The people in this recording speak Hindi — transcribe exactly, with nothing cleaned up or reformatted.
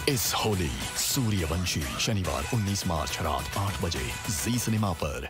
इस होली सूर्यवंशी शनिवार उन्नीस मार्च रात आठ बजे जी सिनेमा पर।